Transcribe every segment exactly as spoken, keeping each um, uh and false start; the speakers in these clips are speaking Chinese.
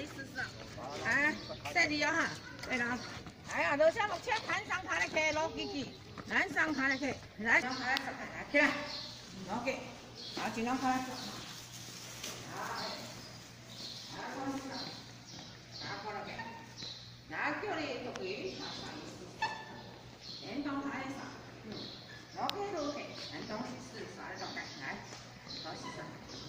意思是，哎，这里哦哈，对了，哎呀，楼下目前盘上爬来开，老几几，南上爬来开，来，上爬来上来，起来，老给，好，尽量爬来上，啊，啊，放上，啊，爬来开，那叫你就给上上意思，人当爬来上，嗯，老给都给，人东西是啥的都给，来，老是上，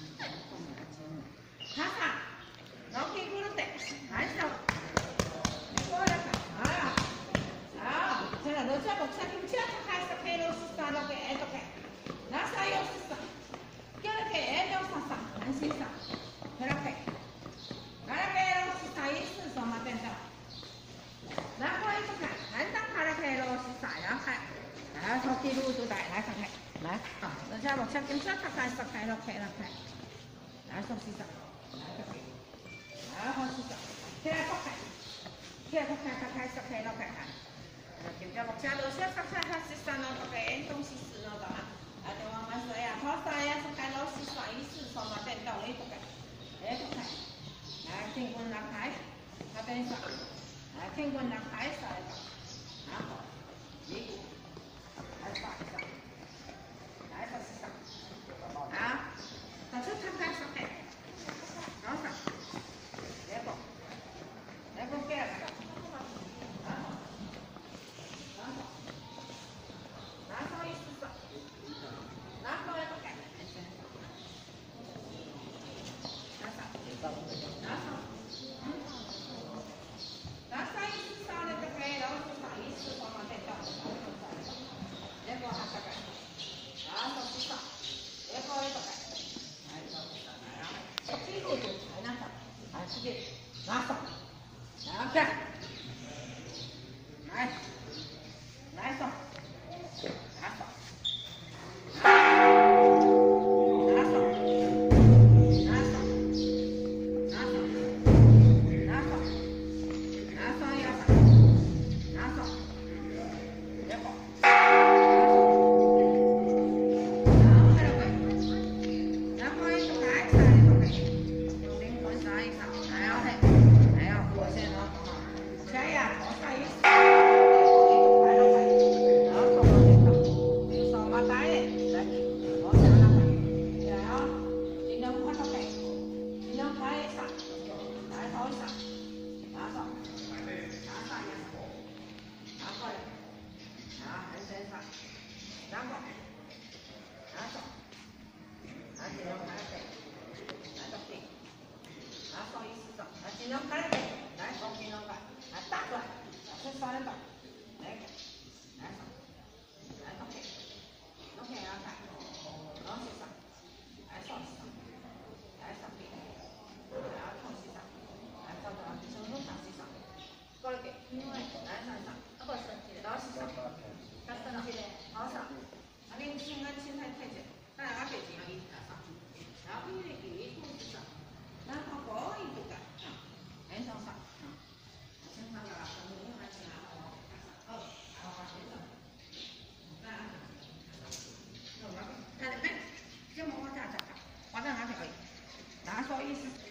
他上。 老屁股都带，还是要过来看，啊啊！现在楼下不车，你车开始开了是啥？那个爱都开，那啥又是啥？叫他开爱要上上，安心上，给他开，那开了是啥意思？什么等等？那可以不开，按当他的开了是啥样开？啊，从地路都带来看看，来啊！楼下不车，跟车他开始开了开了开，来说是啥？来这个。 然后是这，现在不开，现在不开，他开始开了开开。呃，就叫我家楼下上下他是上那个给东西吃了的哈，啊，就我们说呀，他啥呀是开老是啥意思，什么等到那不开，哎不开，来听我那开，他等啥？来听我那开啥的，然后一个，来啥一个，来这是啥？啊，他是他开始开，然后啥？ 来不，来不盖了，然后，然后，然后意思是，然后也不盖，然后，然后，嗯，然后意思上来不盖，然后是啥意思？帮忙再讲，来不还不盖，然后是啥？来不也不盖，哎，然后，这个就才能上。 啊，直接拿上，拿开，来，来上，拿上，拿上，拿上，拿上，拿上，拿上，拿上要上，拿上，别跑，然后还要滚，然后一个开开一个开。 啥意思？还要嘿，还要过线了，钱呀，好啥意思？快了快，然后送到那个，那个扫码单嘞，来，好钱了快，然后尽量快到开，尽量快一下，来好一下，拿上，拿上呀，拿过来，拿还身上，拿过来，拿上，拿尽量快开，来到这。 啊，稍意思上，啊，尽量开开，来，往尽量开，啊，打出来，先稍点打，来，来上，来上开，上开啊开，然后上，来稍上，来上开，来从西上，来到到从中上西上，过来给，来上上，啊不是，到西上，开始了，好上，啊，你先按青菜太简，当然俺北京要一起上，然后你那个一同时上。 然后高一步的，啊，挨上上，啊，先上了，可能用来先拿好，哦，好好先上，那，那我看，看没，这么往下讲，往那拿就可以，拿少意思。